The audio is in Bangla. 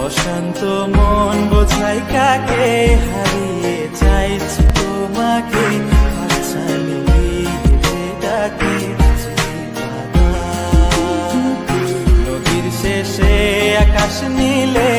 অশান্ত মন বোঝাই কাকে, হারিয়ে চাইছি তোমাকে, হাতছানি ডাকে নদীর শেষে আকাশ নীলে